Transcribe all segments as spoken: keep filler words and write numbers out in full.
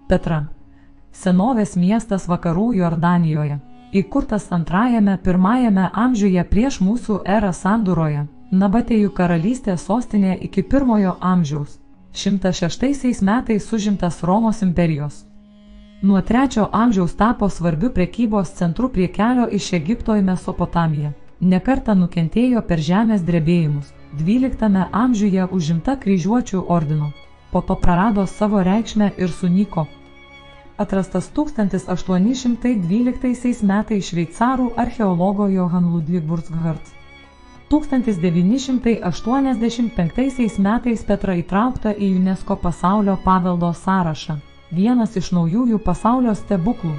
Petra. Senovės miestas vakarų Jordanijoje. Įkurtas antrajame pirmajame amžiuje prieš mūsų erą sandūroje. Nabatėjų karalystės sostinė iki pirmojo amžiaus. šimtas šeštaisiais metais užimtas Romos imperijos. Nuo trečio amžiaus tapo svarbiu prekybos centru prie kelio iš Egipto į Mesopotamiją. Nekartą nukentėjo per žemės drebėjimus. dvyliktame amžiuje užimta kryžiuočių ordino. Po to prarado savo reikšmę ir sunyko. Atrastas tūkstantis aštuoni šimtai dvyliktaisiais metais šveicarų archeologo Johann Ludwig Burckhardt. tūkstantis devyni šimtai aštuoniasdešimt penktaisiais metais Petra įtraukta į UNESCO pasaulio paveldo sąrašą. Vienas iš naujųjų pasaulio stebuklų.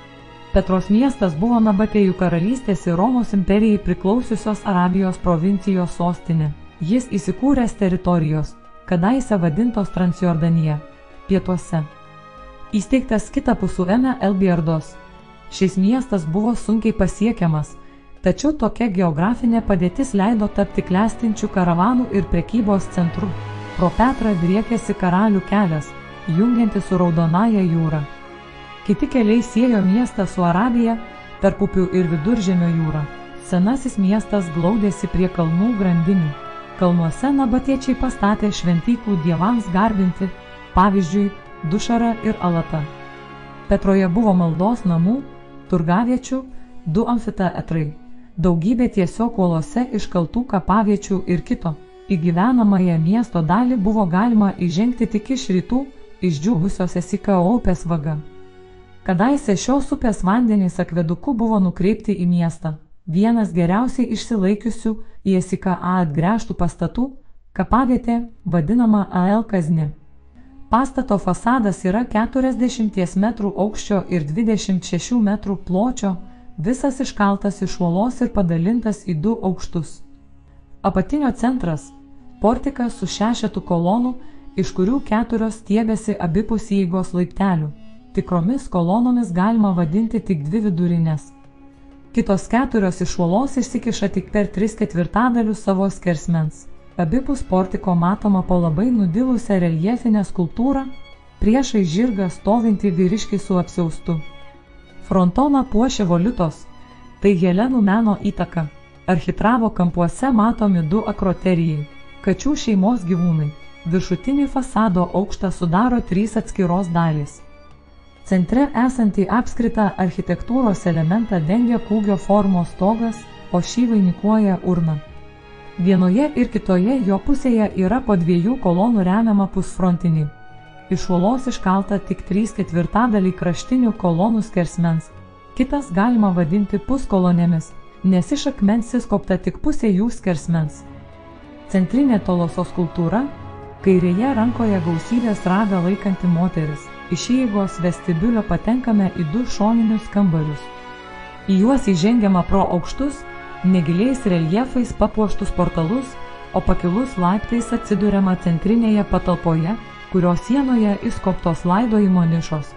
Petros miestas buvo Nabatėjų karalystės ir Romos imperijai priklausiusios Arabijos provincijos sostinė. Jis įsikūręs teritorijos, kadaise vadintos Transjordanija, pietuose. Įsteigtas kitapus Ueme Elbjardos. Šis miestas buvo sunkiai pasiekiamas, tačiau tokia geografinė padėtis leido tapti klestinčių karavanų ir prekybos centru. Pro Petrą driekėsi karalių kelias, jungianti su Raudonąja jūra. Kiti keliai siejo miestą su Arabija, Tarpupių ir Viduržemio jūra. Senasis miestas glaudėsi prie kalnų grandinių. Kalnuose nabatiečiai pastatė šventyklų dievams garbinti, pavyzdžiui, Dušarą ir Alatą. Petroje buvo maldos namų, turgaviečių, du amfiteatrai, daugybė tiesiog uolose iškaltų kapaviečių ir kito. Į gyvenamąją miesto dalį buvo galima įžengti tik iš rytų, išdžiūvusios Esikao upės vaga. Kadaise šios upės vandenys akveduku buvo nukreipti į miestą. Vienas geriausiai išsilaikiusių į Esiką atgręžtų pastatų, kapavietė, vadinama Ael Kazni. Pastato fasadas yra keturiasdešimties metrų aukščio ir dvidešimt šešių metrų pločio, visas iškaltas iš uolos ir padalintas į du aukštus. Apatinio centras – portikas su šešetu kolonų, iš kurių keturios stiebėsi abipus įeigos laiptelių. Tikromis kolonomis galima vadinti tik dvi vidurinės. Kitos keturios iš uolos išsikiša tik per tris ketvirtadalius savo skersmens. Abipus portiko matoma po labai nudilusią reljefinę skulptūrą, priešai žirgą stovintį vyriškį su apsiaustu. Frontoną puošia voliutos, tai Helenų meno įtaka. Architravo kampuose matomi du akroterijai, kačių šeimos gyvūnai. Viršutinį fasado aukštą sudaro trys atskiros dalys. Centre esantį apskritą architektūros elementą dengia kūgio formos stogas, o šį vainikuoja urna. Vienoje ir kitoje jo pusėje yra po dviejų kolonų remiama pusfrontinį. Iš uolos iškalta tik trys ketvirtadaliai kraštinių kolonų skersmens. Kitas galima vadinti puskolonėmis, nes iš akmens įskopta tik pusė jų skersmens. Centrinė Toloso skulptūra, kairėje rankoje gausybės ragą laikanti moteris. Iš įeigos vestibiulio patenkame į du šoninius kambarius. Į juos įžengiama pro aukštus, negiliais reljefais papuoštus portalus, o pakilus laiptais atsiduriama centrinėje patalpoje, kurios sienoje įskoptos laidojimo nišos.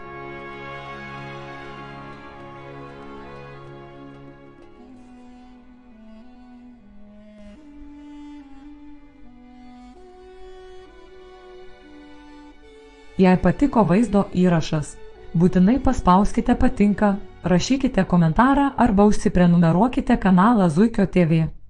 Jei patiko vaizdo įrašas, būtinai paspauskite patinka, rašykite komentarą arba užsiprenumeruokite kanalą Zuikio T V.